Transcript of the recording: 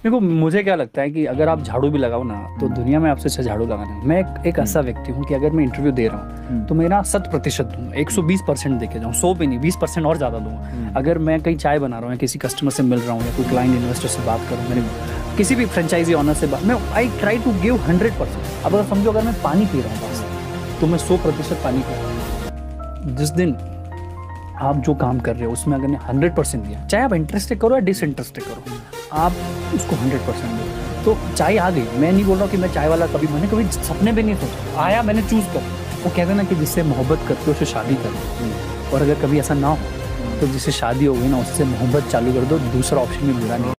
देखो मुझे क्या लगता है कि अगर आप झाड़ू भी लगाओ ना तो दुनिया में आपसे अच्छा झाड़ू लगाना है। मैं एक ऐसा व्यक्ति हूँ कि अगर मैं इंटरव्यू दे रहा हूँ तो मेरा 100% दूंगा, 120% देके जाऊँ, 100 भी नहीं, 20% और ज़्यादा दूंगा। अगर मैं कहीं चाय बना रहा हूँ या किसी कस्टमर से मिल रहा हूँ या कोई क्लाइंट इन्वेस्टर से बात करूँ, मैंने किसी भी फ्रेंचाइजी ऑनर से बात, मैं आई ट्राई टू गिव 100%। अब अगर समझो अगर मैं पानी पी रहा हूँ बस तो मैं 100% पानी पी रहा हूँ। जिस दिन आप जो काम कर रहे हो उसमें अगर 100% दिया, चाहे आप इंटरेस्टेड करो या डिसइंटरेस्टेड करो, आप उसको 100% दो। तो चाय आ गई, मैं नहीं बोल रहा हूँ कि मैं चाय वाला कभी, मैंने कभी सपने में नहीं सोचा, आया मैंने चूज कर। वो कहते हैं ना कि जिससे मोहब्बत करते हो उससे शादी करो, और अगर कभी ऐसा ना हो तो जिससे शादी हो गई ना उससे मोहब्बत चालू कर दो, दूसरा ऑप्शन भी बुरा नहीं।